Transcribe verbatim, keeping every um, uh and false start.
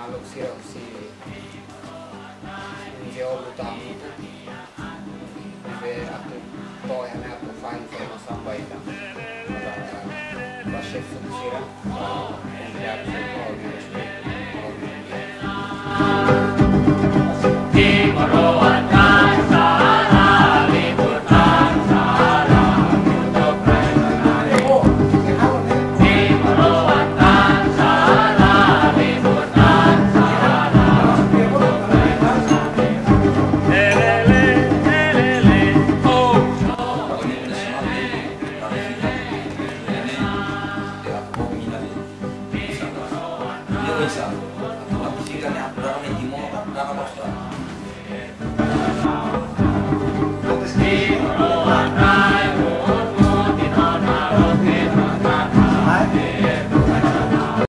makhluk siro si si obutang be atu to yang atu fine for sampai dah chef sira ya bisa, tapi sih kan yang berapa nih Timor kan berapa bos?